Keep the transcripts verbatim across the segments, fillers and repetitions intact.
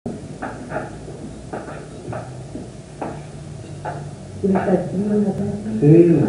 Sí.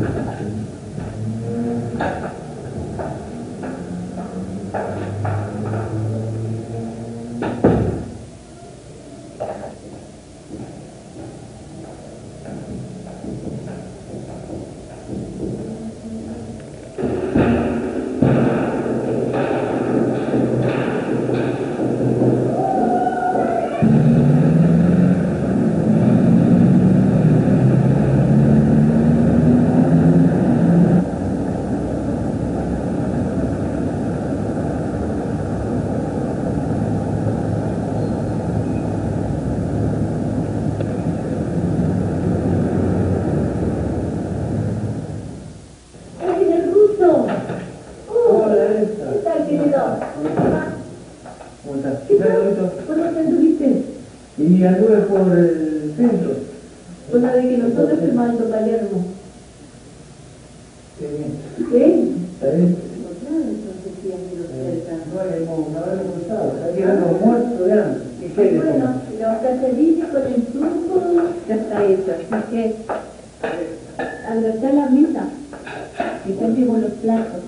Y anduve por el centro. Pues la de que nosotros firmamos en Palermo. Qué bien. ¿Qué? ¿Está bien? Pues claro, entonces sí, amigos cerca. No habíamos, no habíamos cruzado. Aquí éramos muertos de hambre. ¿Y qué Y bueno, los cacerillos con el truco ya está hecho. Así que, abrazar la mesa. Y siempre con los platos.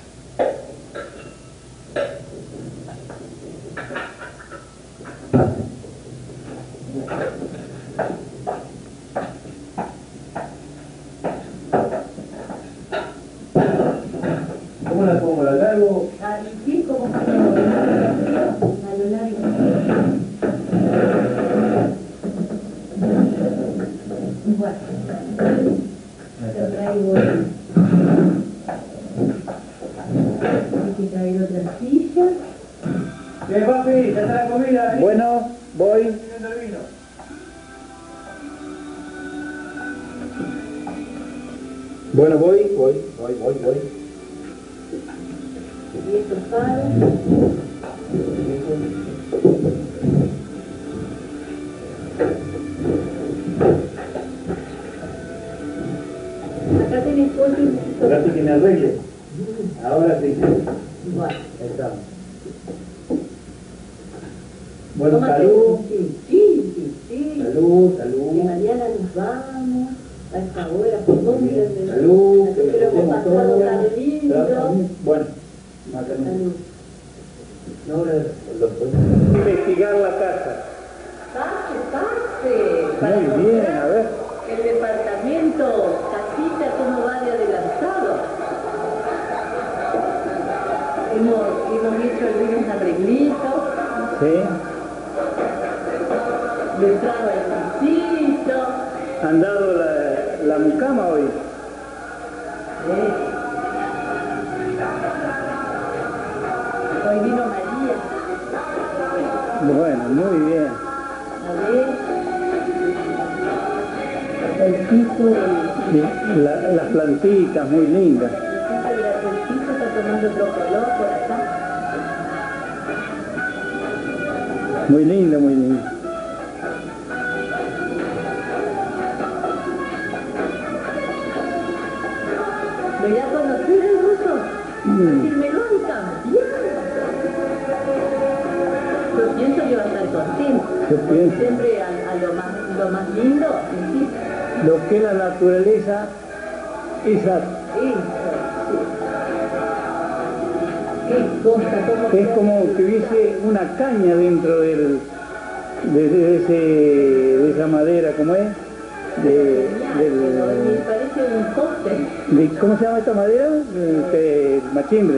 ¿Cómo la pongo? ¿La largo? Ah, sí, como a lo largo. Bueno, te traigo el... Hay que traer otra silla. ¿Qué, papi? ¿Ya está la comida? Bueno, voy. Sirviendo el vino. Bueno, voy, voy, voy, voy, voy. Y esto para. Acá tenés pollo y poquito. Ahora sí que me arregle. Ahora sí. Bueno. Ahí estamos. Bueno, Tómate salud. un chin, chin, chin, chin. Salud, Que salud. mañana nos vamos a esta hora, por dónde Salud, que pero hemos hacemos pasado todo. tan lindo. Bueno, mátenme. Salud. No, ahora los Investigar la casa. Pase, pase. Para Muy bien, mostrar a ver. el departamento, casita, cómo va de adelantado. Hemos, hemos hecho algunos arreglitos. Sí. Le trago el pisito. ¿Han dado la, la mucama hoy? Eh. Hoy vino María. Bueno, muy bien. A ver. El piso del... Sí, la- las plantitas muy lindas. El piso está tomando otro color por acá. Muy linda, muy linda. ¿Lo irá a conocer el ruso? Mm. Decirme, lo han cambiado. Yo pienso que va a estar contento. Yo pienso. Siempre a, a lo, más, lo más lindo, ¿sí? Lo que es la naturaleza, esa Eso, sí. Qué cosa, cómo... es como que hubiese una caña dentro del, de, de, ese, de esa madera, ¿cómo es? De, Me del, parece un poste. de, ¿cómo se llama esta madera? Este, el machimbre.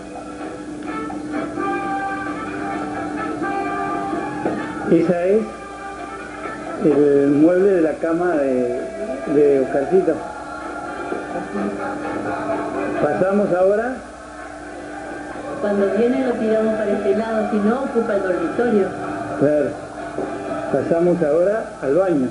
Esa es el mueble de la cama de, de Oscarcito. Pasamos ahora. Cuando viene lo tiramos para este lado, si no ocupa el dormitorio. Claro. Pasamos ahora al baño.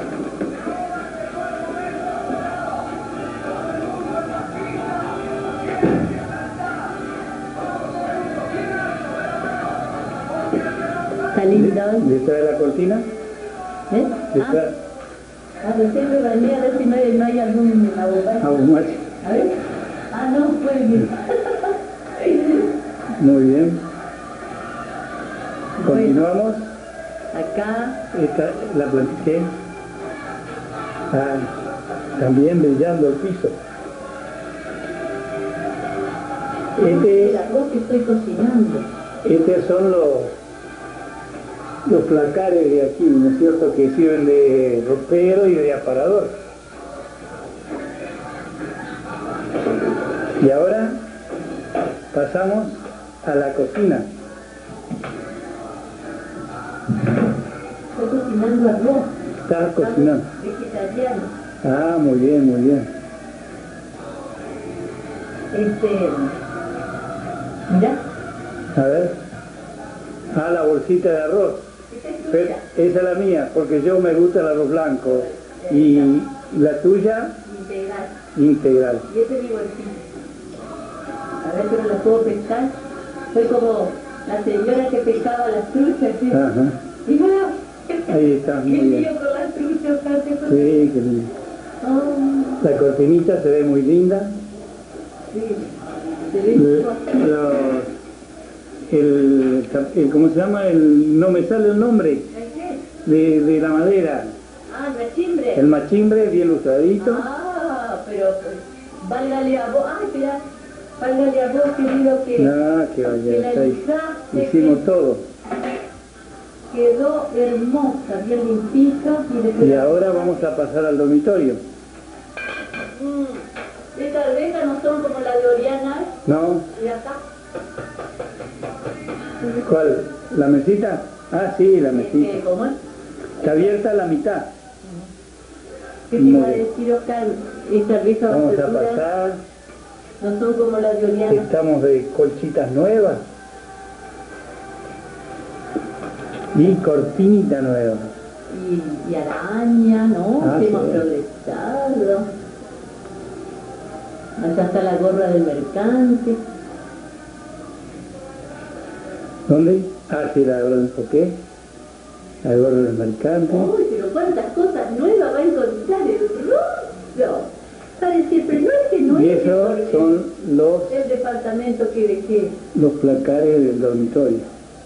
Está lindo. Detrás de la cortina. ¿Eh? Detrás. Ah, ah, recién me bañé a ver si no hay, no hay algún abogado. A un macho. A ver. Ah, no, pues bien. Muy bien. Continuamos. Acá. Esta, la plantiqué. Ah, también brillando el piso. Este, El arroz que estoy cocinando. estos son los, los placares de aquí, ¿no es cierto? Que sirven de ropero y de aparador. Y ahora pasamos a la cocina. Estoy cocinando arroz. Estás cocinando. Vegetariano. Ah, muy bien, muy bien. Este. Mira. A ver. Ah, la bolsita de arroz. Esta es Pero tuya. esa es la mía, porque yo me gusta el arroz blanco. Y la tuya, Integral. integral. Y este es mi bolsito. A ver si me la puedo pescar. Soy como la señora que pescaba las truchas, ¿sí? Ajá. Y bueno, Ahí está, qué muy bien. lío con las truchas, Kate. Sí, qué lindo. Oh, La cortinita se ve muy linda. sí. Se ve L- mucho. Los, el, el- ¿cómo se llama? El, no me sale el nombre ¿El qué? de, de la madera. Ah, el machimbre. El machimbre bien lustradito. Ah, pero pues, válgale a vos. Ah, espera. Válgale a vos, querido, que, Ah, qué que la vaya, está ahí. lizaste, Hicimos que todo. quedó hermosa, bien limpita. Y, después Y la- ahora vamos a pasar al dormitorio. Mm, estas rejas no son como la de Oriana. ¿No? Y acá. ¿Cuál? ¿La mesita? Ah, sí, la Este, mesita. ¿Cómo es? Está abierta a la mitad. ¿Qué te iba a Muy bien. decir, Oscar? Estas rejas Vamos a aperturas pasar. no son como la de Oriana. Estamos de colchitas nuevas. Y cortinita nueva. Y, y araña, ¿no? Ah, Que sí. hemos progresado. Allá está la gorra del mercante. ¿Dónde? Ah, sí, la gorra del foqué. La gorra del mercante. Uy, pero cuántas cosas nuevas va a encontrar el ruso. Va a decir, pero no es que no Y es que esos porque son los, el departamento que dejé los placares del dormitorio.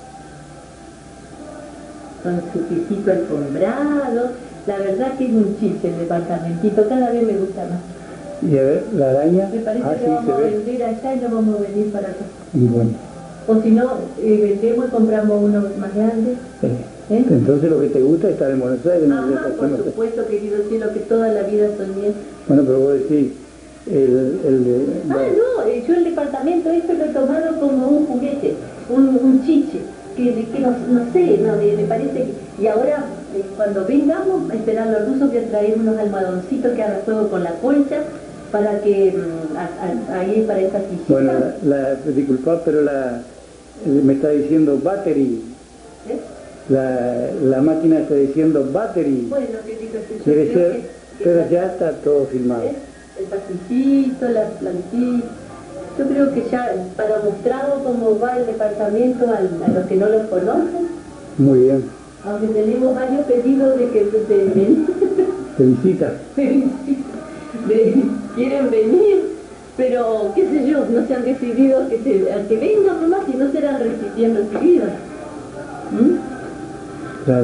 con su pisito alfombrado. La verdad que es un chiste el departamentito, cada vez me gusta más. Y a ver, la araña. Me parece Ah, que sí, vamos se a ve. vender allá y no vamos a venir para acá. Y bueno. O si no, eh, vendemos y compramos uno más grande. eh, ¿Eh? Entonces lo que te gusta es estar en Buenos Aires. No Ajá, dejas por conocer. supuesto, querido cielo, que toda la vida soñé. Bueno, pero vos decís, el, el de... Ah, no, eh, yo el departamento esto lo he tomado como un juguete, un, un chiche, que, que no, no sé, no, me, me parece que... Y ahora, eh, cuando vengamos a esperar a los rusos, voy a traer unos almohadoncitos que haga juego con la colcha, para que, mm, a- a- ahí para esa sillita. Bueno, la, la, disculpa, pero la, me está diciendo battery. ¿Eh? La, la máquina está diciendo battery. Bueno, querido, que yo Quiere creo ser, que- que pero la- ya está todo filmado. ¿eh? El pasillito, la plantita. Yo creo que ya para mostrarlo cómo va el departamento al- a los que no lo conocen, Muy bien. aunque tenemos varios pedidos de que de, de- Felicita. de- quieren venir, pero qué sé yo, no se han decidido que, se, a que vengan nomás y no serán recién recibidos. ¿Mm? Claro.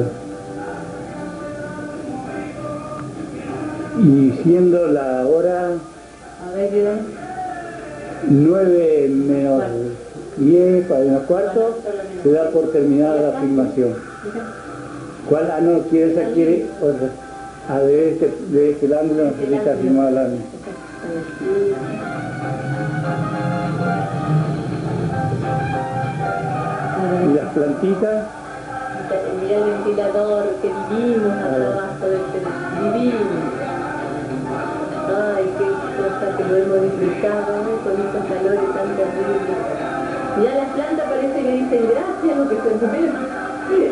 Y siendo la hora A ver, ¿qué dan? nueve menos diez, para menos cuarto, se da por terminada la filmación. ¿Cuál? Ah, no, quiere, esa quiere otra. Ah, de este, de este ángulo no se está filmada la misma. Y las plantitas, Mira el ventilador, que divino, abajo del divino. Ay, qué cosa que lo hemos disfrutado, ¿eh? Con estos calores tan terribles. Ya las plantas parece que dicen gracias, lo que se ve.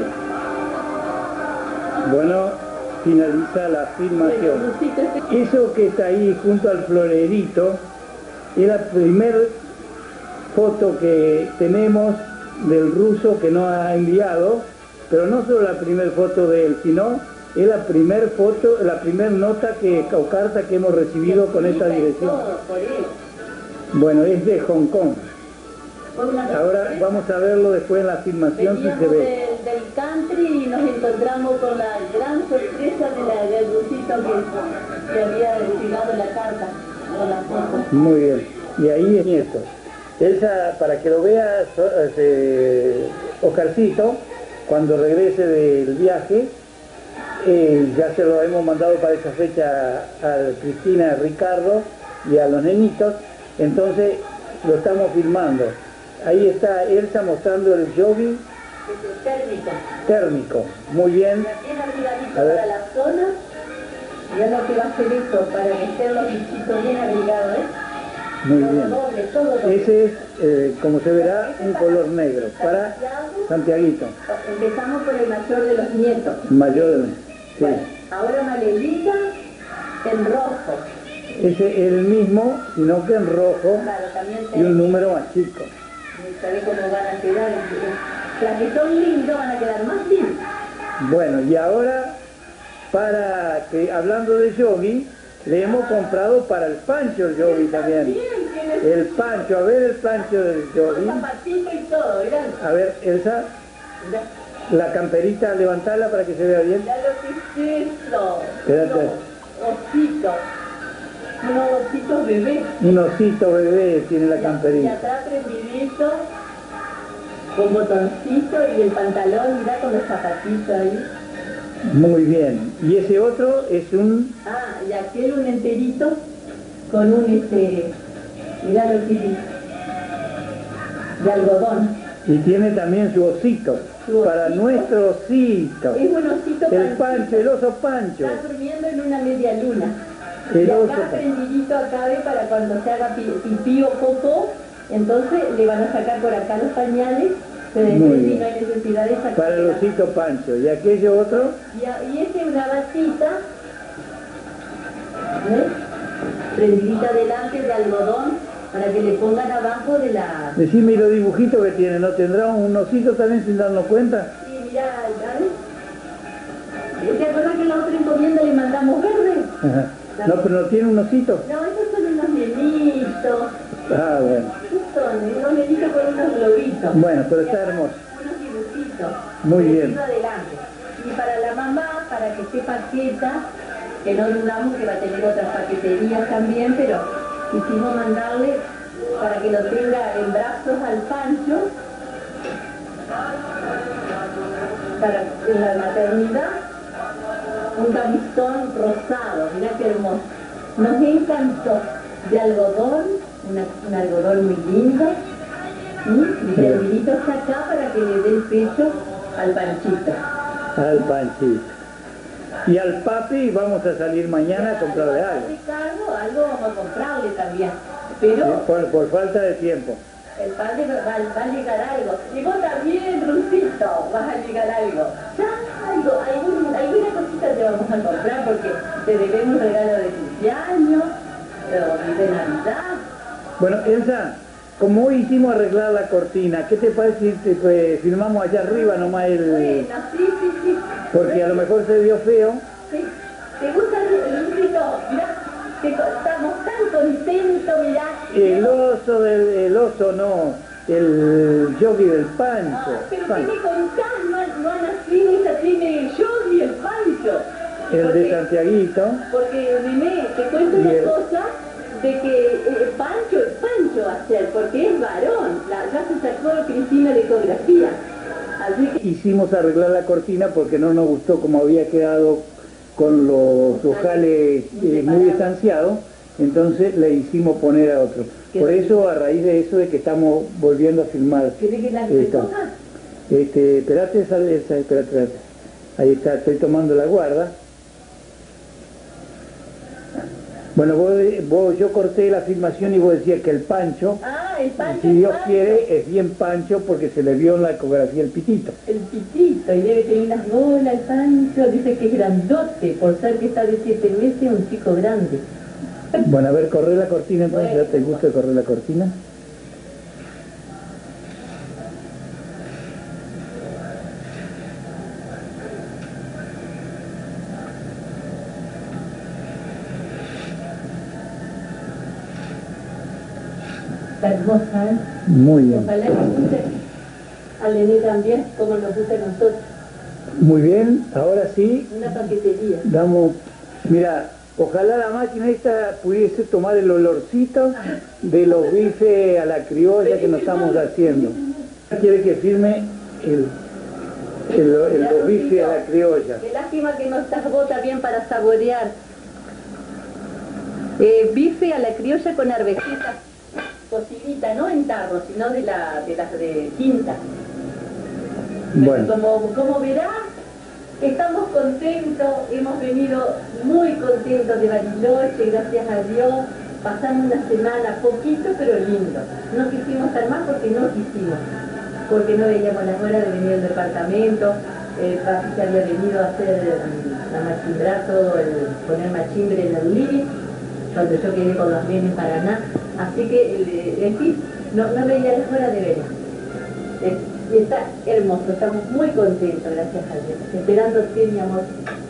bueno, finaliza la filmación. Eso que está ahí junto al florerito es la primera foto que tenemos del ruso que nos ha enviado, pero no solo la primera foto de él, sino es la primera foto, la primera nota que, o carta que hemos recibido con esta dirección. Bueno, es de Hong Kong. Ahora vamos a verlo después en la filmación si se ve. del country y nos encontramos con la gran sorpresa de la, del rusito que, que había llegado la carta con la foto. Muy bien. Y ahí es nieto. Elsa, para que lo veas, eh, Oscarcito, cuando regrese del viaje, eh, ya se lo hemos mandado para esa fecha a Cristina, a Ricardo y a los nenitos, entonces lo estamos filmando. Ahí está Elsa mostrando el jogging Térmico. térmico. Muy bien. Bien abrigadito para la zona. Ya lo que va a hacer eso, para que estén los bichitos bien abrigados, ¿eh? Muy todo bien. Doble, todo doble. Ese es, eh, como se verá, un color negro para Santiaguito. Empezamos por el mayor de los nietos. Mayor de... Sí. Bueno, ahora Malelita en rojo. Ese es el mismo, sino que en rojo, Claro, también y un número más chico. ¿Sabés cómo van a quedar? Las que son lindos van a quedar más lindos. Bueno, y ahora, para que, hablando de yogi, le hemos comprado para el Pancho el yogi también. El Pancho, a ver el Pancho del yogi. Zapatito y todo, mirá. A ver, Elsa, Mirá. la camperita, levantala para que se vea bien. Mirá lo que es eso. Espérate. Unos ositos. Unos ositos bebés. Un osito bebé tiene la Y camperita. atrás prendidito, con botoncito y el pantalón, mirá con los zapatitos ahí. Muy bien. Y ese otro es un... Ah, y aquel un enterito con un este, mirá lo que dice, de algodón. Y tiene también su osito, Su para osito. nuestro osito. Es un osito El panchito. Pancho, el oso Pancho. Está durmiendo en una media luna. El y oso acá Pancho. prendidito acá ve para cuando se haga pi- pipí o popó, entonces le van a sacar por acá los pañales, se Muy desprende y bien. no hay necesidad de sacar. Para el osito Pancho. Y aquello otro, Y, a- y este una batita, ¿ves? Prendidita delante de algodón, para que le pongan abajo de la... decime y los dibujitos que tiene, ¿no tendrá un osito también sin darnos cuenta? Sí, mirá, ¿sabes? ¿Te acuerdas que la otra encomienda le mandamos verde? Ajá. No, pero no tiene un osito. No, esos son unos nenitos. Ah, bueno. ¿Qué son? Unos nenitos con unos globitos. Bueno, pero Y está acá hermoso. Unos dibujitos. Muy bien. Vestido adelante. Y para la mamá, para que sepa quieta, que no dudamos que va a tener otras paqueterías también, pero quisimos mandarle para que lo tenga en brazos al Pancho, para en la maternidad, un camisón rosado, mirá qué hermoso. Nos encantó, de algodón, una- un algodón muy lindo, ¿sí? Y el hilito está acá para que le dé el pecho al Panchito. Al Panchito. Y al papi vamos a salir mañana a comprarle algo. Ricardo, algo vamos a comprarle también, Sí, pero Por, por falta de tiempo. el padre va, va a llegar algo. Y vos también, Rusito, vas a llegar algo. Ya, algo, algún, alguna cosita te vamos a comprar porque te debemos regalo de cumpleaños, o de Navidad. Bueno, Elsa, como hoy hicimos arreglar la cortina, ¿qué te parece si te, pues, filmamos allá arriba nomás el... Bueno, sí, sí, sí. Porque a lo mejor se vio feo. Sí. ¿Te gusta el Rusito? Mirá, que co- estamos tan contentos, mirá. El oso del... el oso no, el yogi del Pancho. Ah, pero Pancho. ¿qué me contás? No, no ha nacido, esa tiene el Yogi, el Pancho. El de Porque- Santiaguito. Porque, Mimé, te cuento Y una el- cosa, de que eh, Pancho, Pancho va a ser, porque es varón, la, ya se sacó Cristina de ecografía. Así que, Hicimos arreglar la cortina porque no nos gustó como había quedado con los ojales eh, muy distanciados, entonces le hicimos poner a otro. Por eso, a raíz de eso, de que estamos volviendo a filmar ¿querés que la que esto. coja? Este, espérate, esa, esa, espérate, espérate. Ahí está, estoy tomando la guarda. Bueno, vos, vos- yo corté la filmación y vos decías que el Pancho, Ah, el Pancho. si el Dios Pancho, quiere, es bien Pancho porque se le vio en la ecografía el pitito. El pitito, y debe tener unas bolas, el Pancho, dice que es grandote, por ser que está de siete meses, un chico grande. Bueno, a ver, corre la cortina entonces, Bueno. ¿ya te gusta correr la cortina? Está hermosa, ¿eh? Muy bien. Ojalá que guste a Lené también, como nos gusta a nosotros. Muy bien, ahora sí, Una paquetería. damos, mira, ojalá la máquina esta pudiese tomar el olorcito de los bifes a la criolla que nos estamos haciendo. Quiere que firme el, el, el, los bifes a la criolla. Qué lástima que no estás vos también para saborear. Eh, bife a la criolla con arvejitas, cocinita, no en tarro, sino de la de las de quinta. Bueno. Como, como verás, estamos contentos, hemos venido muy contentos de Bariloche, gracias a Dios, pasando una semana, poquito pero lindo. No quisimos estar más porque no quisimos, porque no veíamos la hora de venir al departamento. Eh, Papi se había venido a hacer, a machimbrar todo, el, poner machimbre en el living, cuando yo quedé con los nenes para Paraná. Así que, eh, en fin, no, no veía la hora de verla. Eh, y está hermoso, estamos muy contentos, gracias a Dios. Esperándote, mi amor.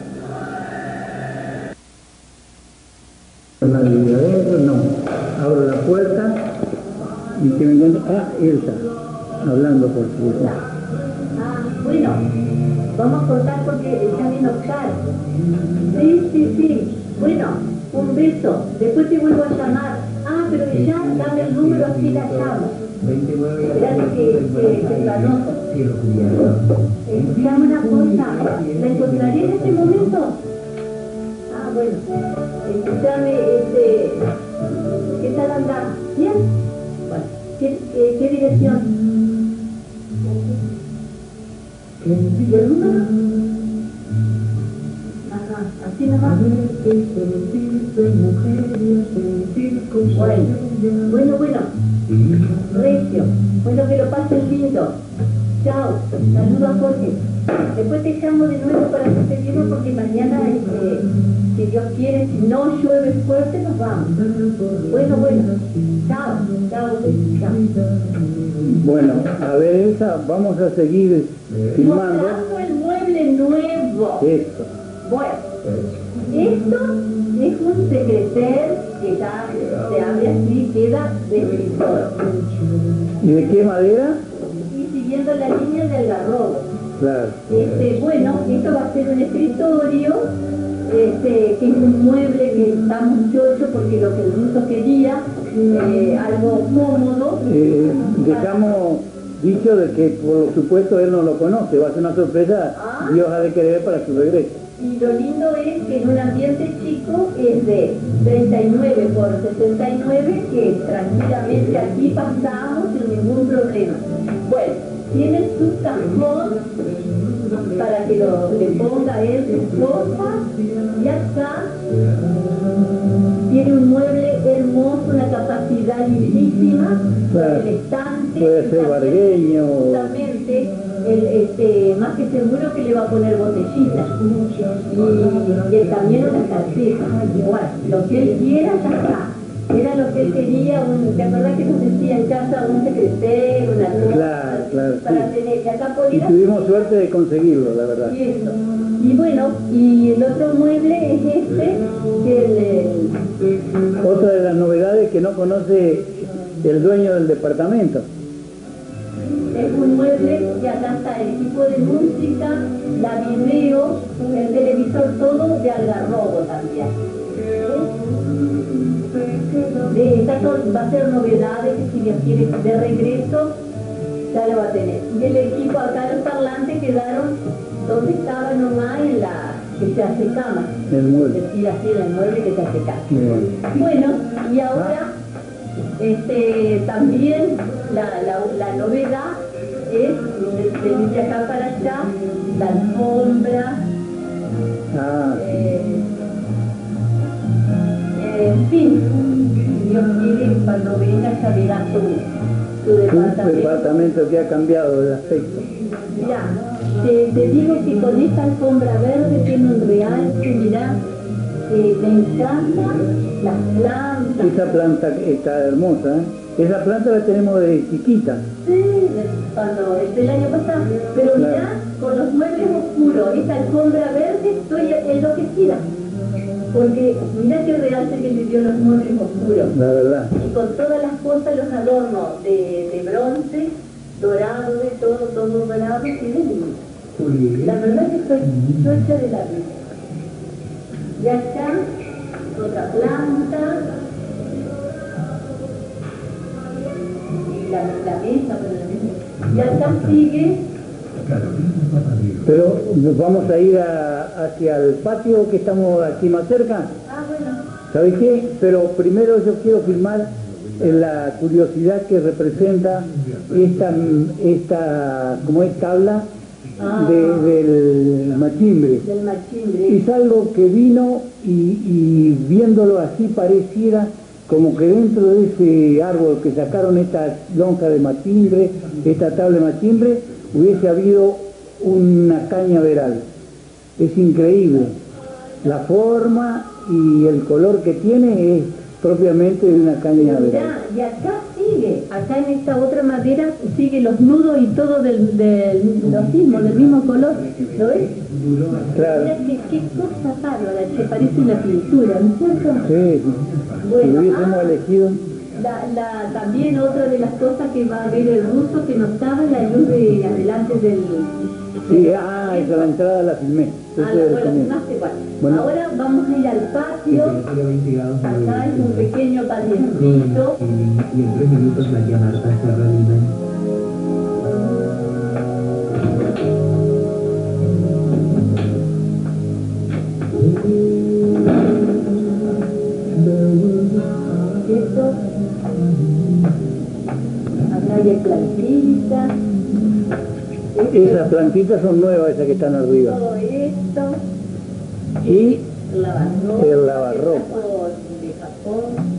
No, abro la puerta y que me encuentro, ah, Elsa, hablando por teléfono. Ah, bueno, vamos a cortar porque ya vino Oscar. Sí, sí, sí. Bueno, un beso. Después te vuelvo a llamar. Ah, pero ya dame el número, así la llamo. Espérate que, que, que lo anoto. Escuchame una cosa. ¿La encontraré en este momento? Ah, bueno. Escuchame, este... ¿qué tal anda? ¿Bien? Bueno, ¿qué, qué, qué dirección? ¿Y el número? Ajá, así nomás. Bueno, bueno, bueno. Recio. Bueno, que lo pasen lindo. Chao. Saludos a Jorge. Después te llamo de nuevo para despedirnos porque mañana, este, si Dios quiere, si no llueve fuerte, nos vamos. Bueno, bueno. Chao. Chao. Chao. Bueno, a ver, Elsa, vamos a seguir filmando. Mostrando el mueble nuevo. Esto. Bueno, esto es un secreter que ya se abre así, queda de escritor. ¿Y de qué madera? Y siguiendo la línea del algarrobo. Claro. Este, bueno, esto va a ser un escritorio, este, que es un mueble que está muy chocho porque lo que el ruso quería, eh, algo cómodo. Eh, dejamos dicho de que por supuesto él no lo conoce, va a ser una sorpresa, Ah. Dios ha de querer para su regreso. Y lo lindo es que en un ambiente chico es de treinta y nueve por sesenta y nueve, que tranquilamente aquí pasamos sin ningún problema. Bueno, tiene su cajón para que lo, le ponga él su cosa, y acá tiene un mueble hermoso, una capacidad lindísima, Claro. el estante. Puede ser vargueño. Justamente, el, este, más que seguro que le va a poner botellitas y, y el camión una carpeta. Bueno, lo que él quiera ya está. Era lo que él quería, un, ¿te acordás que nos decía en casa un secretario, una cosa? Claro, claro, Para sí. tener, que acá Y podía... tuvimos suerte de conseguirlo, la verdad. Y eso. Y bueno, y el otro mueble es este, que el, el Otra de las novedades que no conoce el dueño del departamento. es un mueble que acá está el equipo de música, la video, el televisor, todo de algarrobo también. De, esta va a ser novedades que si Dios quiere de regreso, ya lo va a tener. Y el equipo acá, los parlantes quedaron donde estaba nomás en la que se hace cama. El mueble. Decir así, el mueble que se hace cama. Bien. Bueno, y ahora este, también la, la, la novedad es de, de acá para allá, la alfombra, Ah, eh, eh, en fin, si Dios quiere, cuando venga ya verá tu, tu un departamento. departamento que ha cambiado de aspecto. Mirá, te, te digo que con esta alfombra verde tiene un realce, mirá, eh, me encantan las plantas. Esa planta está hermosa, ¿eh? Esa planta la tenemos de chiquita. Sí, cuando este, el año pasado, pero Claro. mirá, con los muebles oscuros, esta alfombra verde, estoy enloquecida. Porque mirá qué realce que le dio los muebles oscuros. La verdad. Y con todas las cosas, los adornos de, de bronce, dorado de todo, todo dorado, qué lindo. La verdad que estoy chocha de la vida. Y acá, otra planta. La, la mesa, pero la mesa. Y acá sigue. Pero nos vamos a ir a, hacia el patio que estamos aquí más cerca. Ah, bueno. ¿Sabes qué? Pero primero yo quiero filmar la curiosidad que representa esta, esta como es tabla Ah, de, del machimbre. del machimbre. Es algo que vino y, y viéndolo así pareciera como que dentro de ese árbol que sacaron esta lonja de machimbre, esta tabla de machimbre, hubiese habido una cañaveral. Es increíble. La forma y el color que tiene es propiamente de una cañaveral. Ya, y acá sigue, acá en esta otra madera sigue los nudos y todo del, del, los mismos, del mismo color, ¿lo ves? Claro. Mira qué, qué cosa bárbara, que parece una pintura, ¿no es cierto? Sí, Bueno, si hubiésemos ah, elegido. La, la, también otra de las cosas que va a ver el ruso que no estaba en la luz de adelante del... Sí, ah, esa la entrada la filmé. Ah, Eso la, es bueno, también. filmaste igual. Bueno. Ahora vamos a ir al patio. Acá es un pequeño patiecito. Y en tres minutos la tía Marta se reúne. Esto. Acá hay plantitas. Esas plantitas son nuevas, esas que están arriba. Todo esto. Y El lavarropa. el lavarropa. De Japón.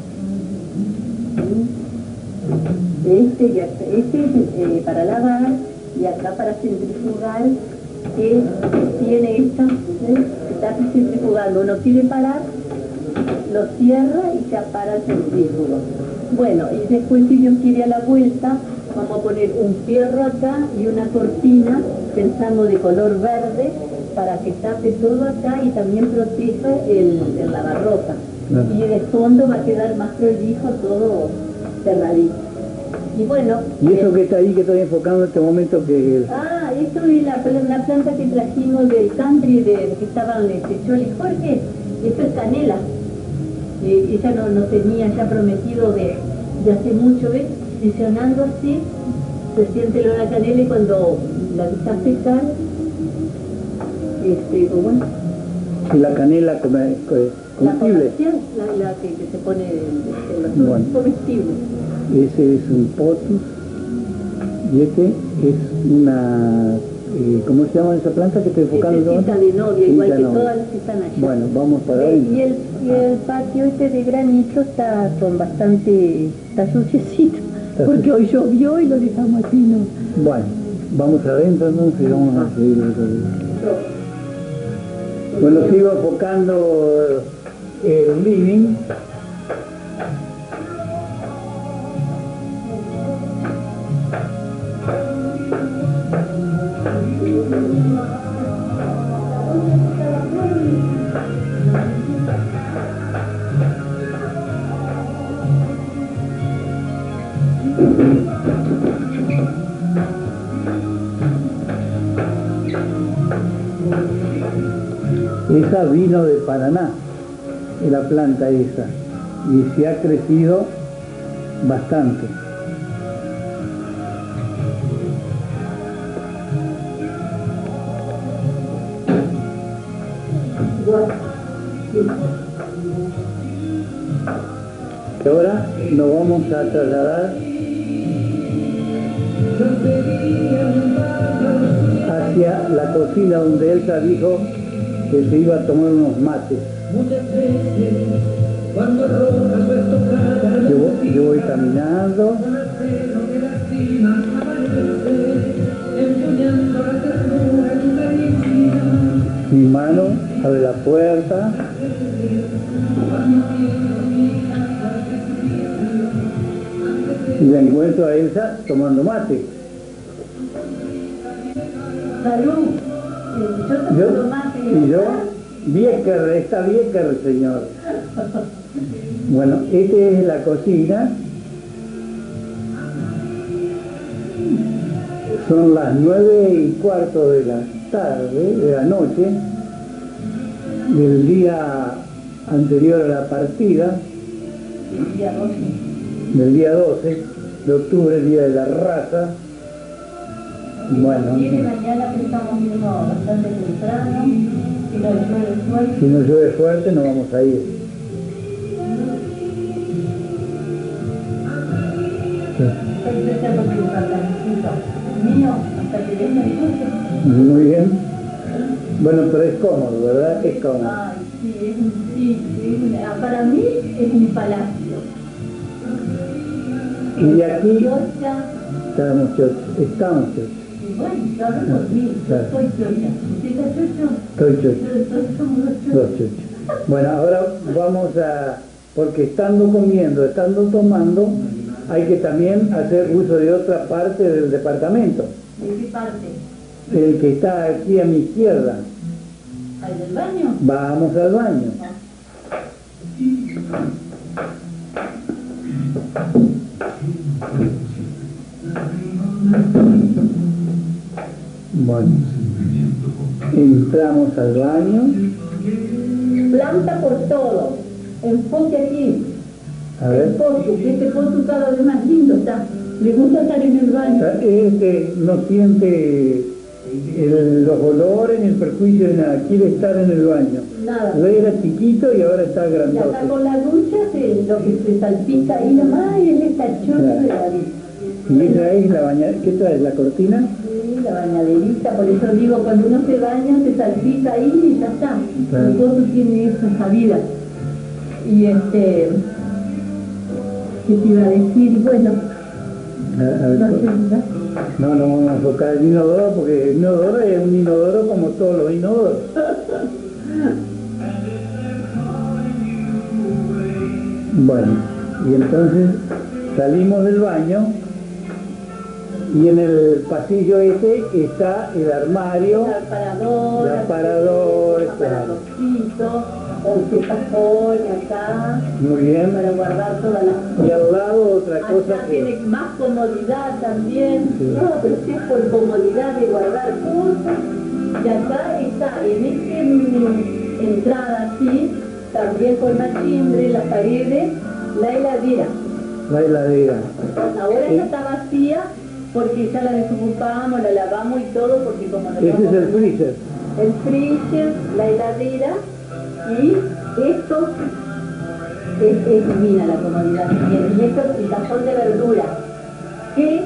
Este, ya- este es eh, para lavar y acá para centrifugar, que tiene esta, ¿eh? Está centrifugando, uno quiere parar, lo cierra y se para el centrífugo. Bueno, y después si Dios quiere a la vuelta, vamos a poner un fierro acá y una cortina, pensamos de color verde, para que tape todo acá y también proteja el, el lavarropa. Claro. Y de fondo va a quedar más prolijo todo cerradito. Y bueno... Y eso eh, que está ahí, que estoy enfocando en este momento, que Ah, esto es la, una planta que trajimos del country, de, que estaban este, Chole Jorge, esto es canela. Eh, ella no, no tenía ya prometido de, de hace mucho, ¿ves? Sesionando así, se siente el olor a canela y cuando la dejas secar, este, pues bueno, si la canela come- co- la comestible. colación, la, la que, que se pone en, en los Bueno. comestibles. Ese es un potus y este es una, eh, ¿cómo se llama esa planta que estoy enfocando? Este es ahora? cinta de novia, igual Cinta que de novia. todas las que están allá. Bueno, vamos para Eh, adentro. Y el, y el patio este de granito está con bastante, está suciecito, porque hoy llovió y lo dejamos así, ¿no? Bueno, vamos adentro entonces, vamos a seguir. el- Bueno, sigo enfocando el living. Esa vino de Paraná, es la planta esa, y se ha crecido bastante. Y ahora nos vamos a trasladar hacia la cocina donde Elsa dijo que se iba a tomar unos mates. Yo, voy- yo voy caminando. Mi mano abre la puerta. Y la encuentro a Elsa tomando mate. Salud. Eh, Yo te Yo, puedo más y yo, Biecker, está Biecker, señor. Bueno, esta es la cocina. Son las nueve y cuarto de la tarde, de la noche, del día anterior a la partida, El día doce. del día doce de octubre, el día de la raza. Bueno, Viene mañana que estamos viendo bastante temprano, si no llueve fuerte. si no llueve fuerte no vamos a ir. Estoy pensando que un cartancito mío, hasta que venga el curso. Muy bien. Bueno, pero es cómodo, ¿verdad? Es cómodo. Ay, sí, es un, sí, sí, es una- para mí es un palacio. Y aquí Chocha, estamos chochos, estamos chochos, y bueno, yo hablo por mí, yo Claro. soy chocha. ¿Usted está chocho? estoy chocho, Entonces somos los chochos. dos chochos. Bueno, ahora vamos a, porque estando comiendo, estando tomando, hay que también hacer uso de otra parte del departamento. ¿De qué parte? El que está aquí a mi izquierda. ¿Al del baño? Vamos al baño. Bueno, entramos al baño. Planta por todo. Enfoque aquí. A ver, Enfoque, que este pozo cada vez más lindo está. Le gusta estar en el baño. este no siente el- los olores ni el perjuicio de nada, quiere estar en el baño. Nada. Lo era chiquito y ahora está Y acá grandote. con la ducha, se, lo que se salpica ahí nomás, él está chocho de la vida. Y esa es la bañadera. ¿Qué traes? ¿La cortina? Sí, la bañaderita, por eso digo, cuando uno se baña, se salpica ahí y ya está. Claro. El pozo tiene esa salida. Y este, ¿qué te iba a decir? Bueno, A- a ver, no sé, ¿verdad? no, no vamos a enfocar el inodoro porque el inodoro es un inodoro como todos los inodoros. Bueno, y entonces salimos del baño y en el pasillo este está el armario, El aparador, el aparador, el claro. aparadorcito, con su cajón acá, Muy bien. para guardar todas las Y al lado otra cosa Acá que... tiene más comodidad también, Sí. no, pero sí es por comodidad de guardar cosas. Y acá está, en esta entrada así, también con machimbre, las paredes, la heladera. La heladera. Ahora Sí. ya está vacía porque ya la desocupamos, la lavamos y todo, porque como nos Ese es vamos- el freezer. el freezer, la heladera y esto es, es divina la comodidad que tiene. Y esto es el cajón de verduras que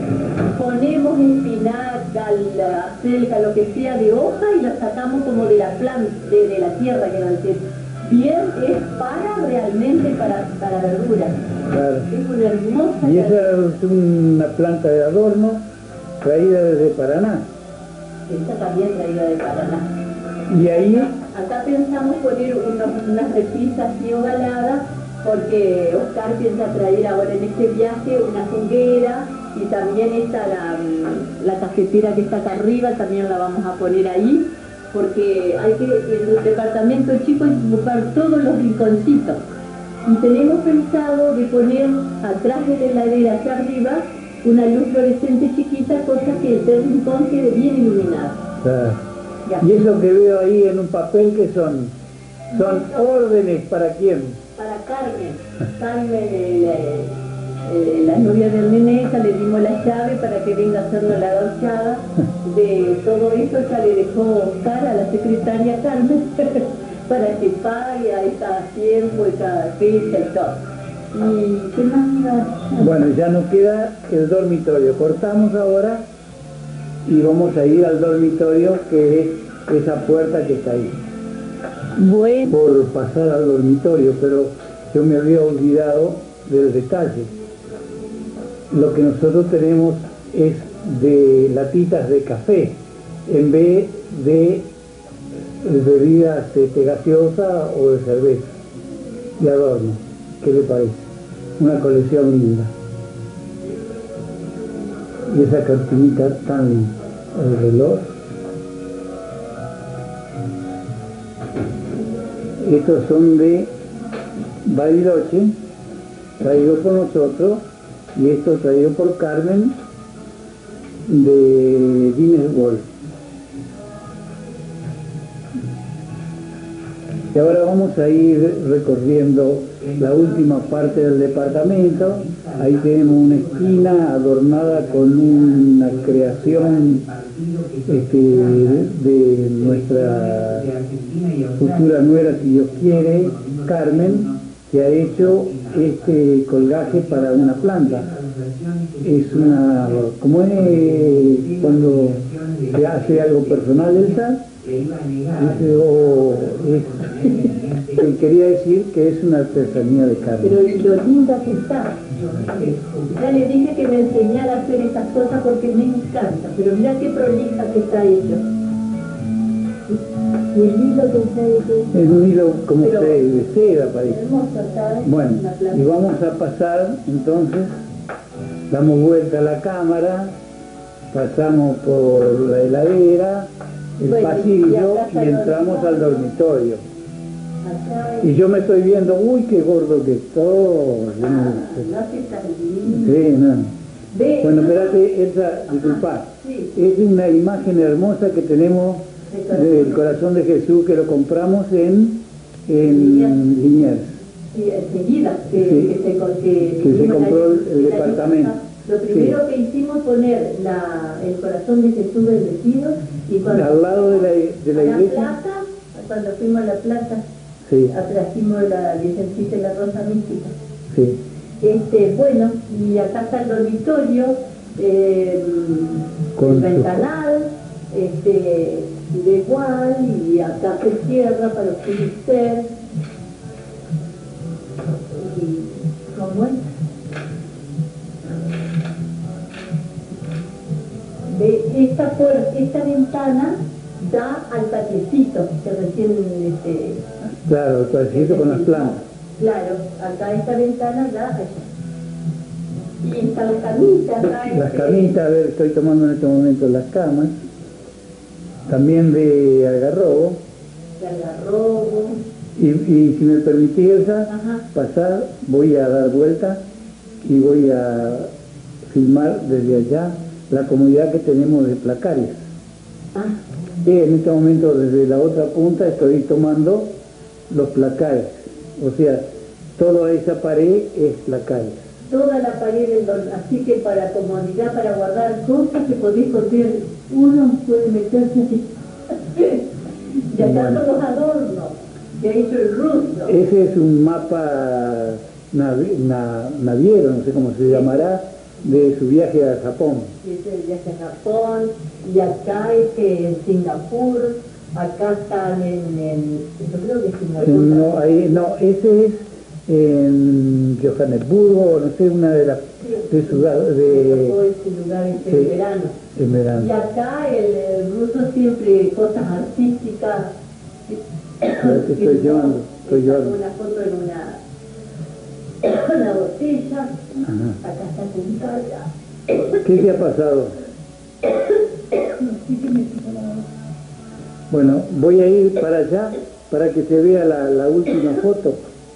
ponemos espinaca, la acelga, lo que sea de hoja y la sacamos como de la planta, de, de la tierra que va a decir. Bien, es para realmente para, para verduras. Claro. Es una hermosa Y esa es una planta de adorno traída desde Paraná. esta también traída de Paraná. Y ahí, Acá pensamos poner unos- unas repisas así ovaladas porque Oscar piensa traer ahora en este viaje una juguera y también está la, mm, la cafetera que está acá arriba, también la vamos a poner ahí porque hay que, en el departamento chico hay que ocupar todos los rinconcitos. Y tenemos pensado de poner atrás de la heladera hacia arriba una luz fluorescente chiquita, cosa que el rincón quede bien iluminado. ah, Ya. y eso que veo ahí en un papel que son, son órdenes para quién. Para Carmen, Carmen, el, eh, eh, la novia del nene, ella le dimos la llave para que venga a hacernos la gauchada. De todo eso ya le dejó Oscar a la secretaria Carmen para que pague a cada tiempo, y cada fecha y todo. ¿Y qué más iba a hacer? Bueno, ya nos queda el dormitorio. Cortamos ahora y vamos a ir al dormitorio, que es esa puerta que está ahí. Bueno, Por pasar al dormitorio, pero yo me había olvidado del detalle. Lo que nosotros tenemos es de latitas de café en vez de bebidas este, gaseosa o de cerveza y adorno. ¿Qué le parece? Una colección linda. Y esa cortinita tan linda. El reloj. Estos son de Bariloche, traído por nosotros, y esto traído por Carmen, de Guinness World. Y ahora vamos a ir recorriendo la última parte del departamento. Ahí tenemos una esquina adornada con una creación este, de nuestra futura nuera, si Dios quiere, Carmen, que ha hecho este colgaje para una planta. Es una, como es cuando se hace algo personal del S A T, dice, oh, es, quería decir que es una artesanía de Carmen. Pero lo linda que está. Ya le dije que me enseñara a hacer estas cosas porque me encanta, pero mira qué prolija que está hecho. Y el hilo que está hecho. Es un hilo como pero, de seda, parece. Hermoso, ¿sabes? Bueno, y vamos a pasar entonces, damos vuelta a la cámara, pasamos por la heladera, el bueno, pasillo y, y entramos al dormitorio. Acá Y yo me estoy viendo, uy, qué gordo que estoy. Ah, no, que está lindo. Sí, no. Ve, Bueno, espérate, Elsa, disculpa. Sí. Es una imagen hermosa que tenemos del corazón de Jesús, que lo compramos en, en Liniers. Sí, enseguida que, Sí, que se, que, que se hicimos compró la- el, el la- departamento. Lo primero Sí. que hicimos fue poner la, el corazón de Jesús bendecido y cuando Al lado de la, de la a la iglesia. plaza, cuando fuimos a la plaza, Sí, atrajimos la Virgencita y la Rosa Mística. sí. Este, bueno, y acá está el dormitorio, eh, Con el su- ventanal, este, de igual, y acá se cierra para utilizar. Y como es. Ve, esta, puerta, esta ventana da al patiecito que recién este, Claro, el cuadrito con las plantas. claro, acá esta ventana da allá. Y están las camitas acá. Las este, camitas, a ver, estoy tomando en este momento las camas. También de algarrobo. de algarrobo. Y, y si me permitís, Elsa, Ajá. pasar, voy a dar vuelta y voy a filmar desde allá la comunidad que tenemos de placarias. Ah, Y en este momento, desde la otra punta, estoy tomando los placares. O sea, toda esa pared es placares. toda la pared del dormitorio, así que para comodidad, para guardar cosas que podéis poner, uno puede meterse así. Y acá Bueno. son los adornos que ha hecho el ruso. Ese es un mapa navi- na- naviero, no sé cómo se llamará, de su viaje a Japón. Y ese es el viaje a Japón, y acá este, en Singapur, acá están en, en yo creo que es Singapur. No, ahí, no, ese es en Johannesburgo, no sé, una de las de ciudad Tocó de, ese lugar este sí. verano. en verano. Y acá el, el ruso siempre cosas artísticas. Claro que estoy llevando, estoy Sacó llevando. una foto en una, una botella. Ajá. Acá está sentada. ¿Qué te ha pasado? Bueno, voy a ir para allá para que se vea la, la última foto.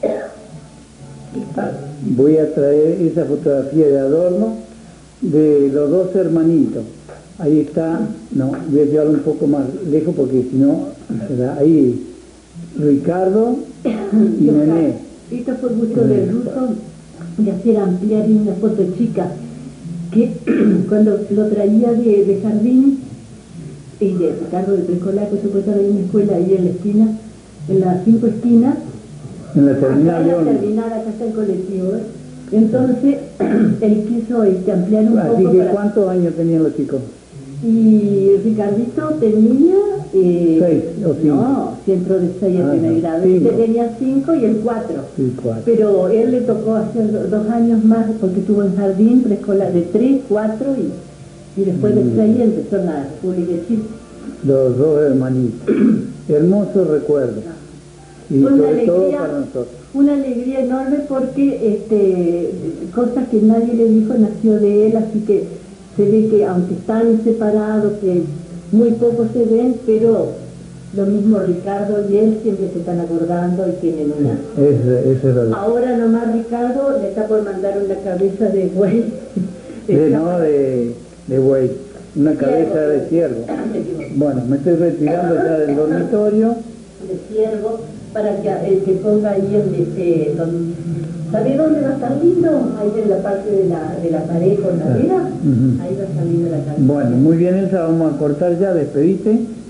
Voy a traer esa fotografía de adorno de los dos hermanitos. Ahí está, no, voy a llevarlo un poco más lejos porque si no, será ahí Ricardo y Nené. Esto fue mucho del ruso de hacer ampliar una foto chica que cuando lo traía de, de jardín y de Ricardo de preescolar, que se puede estar en una escuela ahí en la esquina, en las cinco esquinas, En la acá terminal en de la ómnibus. terminal, acá está el colectivo, ¿eh? Entonces él quiso este, ampliar un Así poco que, para... ¿cuántos años tenían los chicos? Y Ricardito tenía... Eh, Seis o cinco. No, sí entró de seis en Ah, primer no, grado. cinco. Él tenía cinco y el cuatro. Sí, cuatro. Pero él le tocó hacer do- dos años más porque estuvo en jardín preescolar de tres, cuatro y, y después de Mm. seis empezó en la pública de Chile. Los dos hermanitos. Hermoso recuerdo. Y Fue una sobre todo alegría, para nosotros. una alegría enorme porque este, cosas que nadie le dijo nació de él, así que se ve que aunque están separados, que muy pocos se ven, pero lo mismo Ricardo y él siempre se están acordando y tienen una... Eso, eso es verdad. Ahora nomás Ricardo le está por mandar una cabeza de buey. De, no, de, de buey. Una cabeza de ciervo. Bueno, me estoy retirando ya del dormitorio. De ciervo, para que eh, se ponga ahí en este... Don, ¿sabe dónde va a estar lindo? Ahí en la parte de la, de la pared con la vera. Uh-huh. Ahí va a estar lindo la cabeza. Bueno, muy bien, Elsa, vamos a cortar ya, despedite.